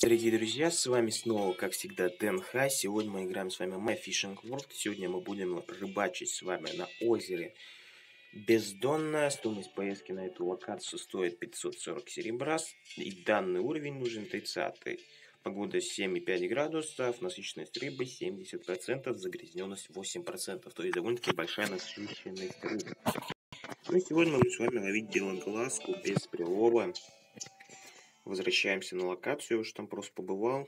Дорогие друзья, с вами снова, как всегда, ДНХ. Сегодня мы играем с вами My Fishing World. Сегодня мы будем рыбачить с вами на озере Бездонное. Стоимость поездки на эту локацию стоит 540 серебра. И данный уровень нужен 30-й. Погода 7,5 градусов, насыщенность рыбы 70%, загрязненность 8%. То есть довольно-таки большая насыщенность рыбы. Ну и сегодня мы будем с вами ловить белоглазку без прилова. Возвращаемся на локацию, я уже там просто побывал.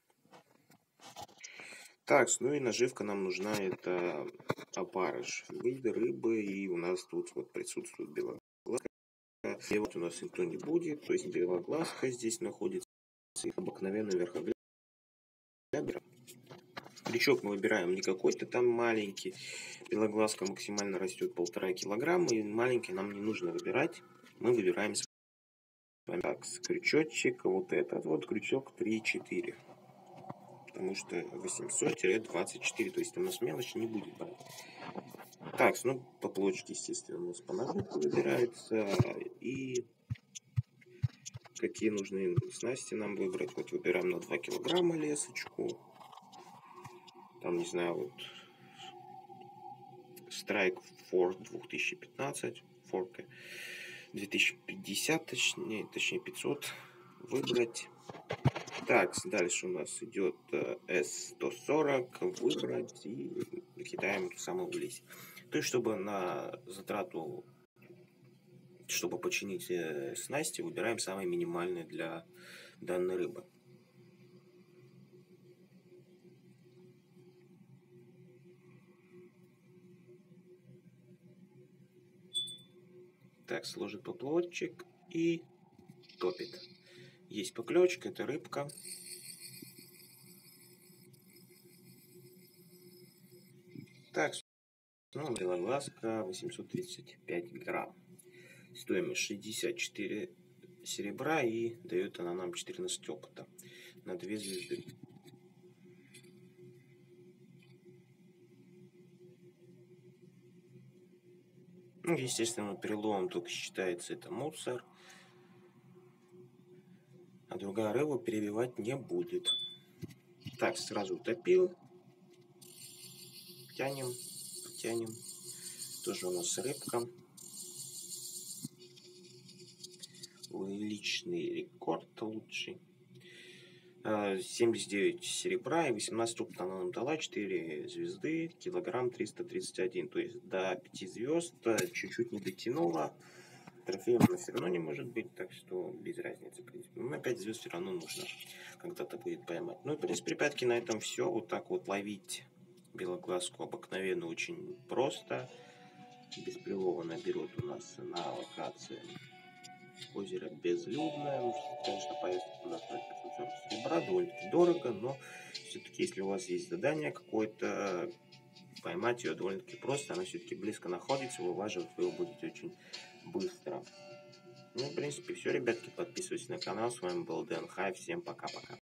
Так, ну и наживка нам нужна, это опарыш. Виды рыбы, и у нас тут вот присутствует белоглазка. И вот у нас никто не будет, то есть белоглазка здесь находится. Обыкновенный верхоглядер. Крючок мы выбираем не какой-то там маленький. Белоглазка максимально растет 1,5 килограмма, и маленький нам не нужно выбирать. Мы выбираем с вами так, крючочек, вот этот вот крючок 3-4. Потому что 800-24, то есть там у нас мелочь не будет брать. Так, ну поплавочки, естественно, у нас по наживку выбираются. И какие нужны снасти нам выбрать. Вот выбираем на 2 килограмма лесочку. Там, не знаю, вот Strike Force 2015, форка 2050, точнее 500 выбрать. Так, дальше у нас идет S140, выбрать и кидаем ту самую влезть. То есть, чтобы на затрату, чтобы починить снасти, выбираем самые минимальные для данной рыбы. Так, сложит поплавочек и топит. Есть поклевочка, это рыбка. Так, ну, белоглазка 835 грамм. Стоимость 64 серебра, и дает она нам 14 опыта на 2 звезды. Ну, естественно, переломом только считается это мусор, а другая рыба перебивать не будет. Так, сразу утопил. Тянем, тянем. Тоже у нас рыбка. Личный рекорд лучший. 79 серебра и 18 опыта она нам дала, 4 звезды, килограмм 331. То есть до 5 звезд чуть-чуть не дотянула. Трофеем она все равно не может быть, так что без разницы, в принципе. Но 5 звезд все равно нужно когда-то будет поймать. Ну и, в принципе, ребятки, на этом все. Вот так вот ловить белоглазку обыкновенно очень просто. Без прилова наберут у нас на локации озеро Безлюдное. Конечно, поездка туда стоит 540 серебра, довольно-таки дорого, но все-таки, если у вас есть задание какое-то, поймать ее довольно-таки просто. Она все-таки близко находится, вылаживать вы его будете очень быстро. Ну, в принципе, все, ребятки. Подписывайтесь на канал. С вами был ДНХ. Всем пока-пока.